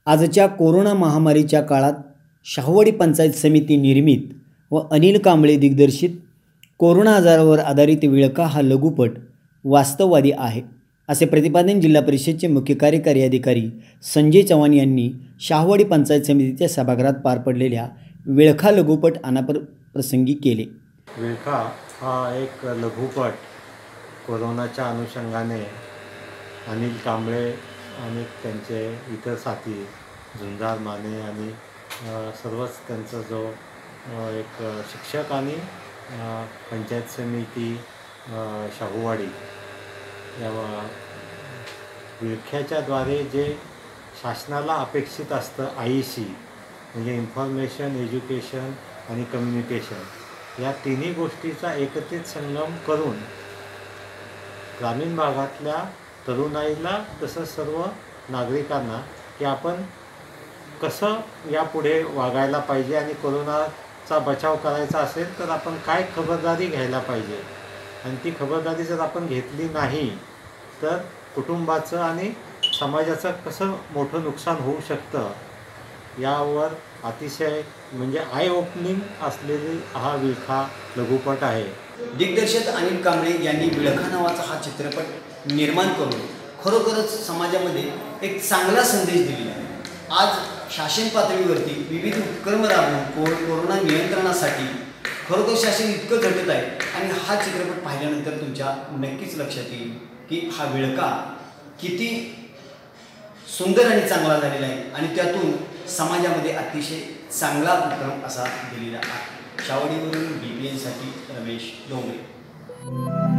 आजच्या कोरोना महामारीच्या काळात शाहूवाडी पंचायत समिती निर्मित व अनिल कांबळे दिग्दर्शित कोरोना आजारावर आधारित विळखा हा लघुपट वास्तववादी आहे, असे प्रतिपादन जिल्हा परिषदेचे मुख्य कार्यकारी अधिकारी संजय चव्हाण यांनी शाहूवाडी पंचायत समितीच्या सभागृहात पार पडलेल्या विळखा लघुपट प्रसंगी केले। विळखा हा एक लघुपट कोरोनाच्या अनुषंगाने अनिल कांबळे आणि त्यांचे इतर साथी झुंजार माने आणि सर्वच त्यांचा जो एक शिक्षक आणि पंचायत समिती शाहूवाडी या विळख्याच्या द्वारे जे शासनाला अपेक्षित असतं IEC म्हणजे इन्फॉर्मेशन, एज्युकेशन आणि कम्युनिकेशन या तिन्ही गोष्टीचा एकत्रित संगम करून ग्रामीण भागातल्या तरुणाईला तसंच सर्व नागरिकांना की आपण कसं यापुढे वागायला पाहिजे आणि कोरोनाचा बचाव करायचा असेल तर आपण काय खबरदारी घ्यायला पाहिजे आणि ती खबरदारी जर आपण घेतली नाही तर कुटुंबाचं आणि समाजाचं कसं मोठं नुकसान होऊ शकतं यावर अतिशय म्हणजे आय ओपनिंग असलेली हा विळखा लघुपट आहे। दिग्दर्शक अनिल कांबळे यांनी विळखा नावाचा हा चित्रपट निर्माण करून खरोखरच समाजामध्ये एक चांगला संदेश दिलेला आहे। आज शासन पातळीवरती विविध उपक्रम राबवून कोरोना नियंत्रणासाठी खरोखर शासन इतकं झटत आहे आणि हा चित्रपट पाहिल्यानंतर तुमच्या नक्कीच लक्षात येईल की हा विळखा किती सुंदर आणि चांगला झालेला आहे आणि त्यातून समाजामध्ये अतिशय चांगला उपक्रम असा दिलेला आहे। शाहूवाडीवरून BPN साठी रमेश डोंगरे।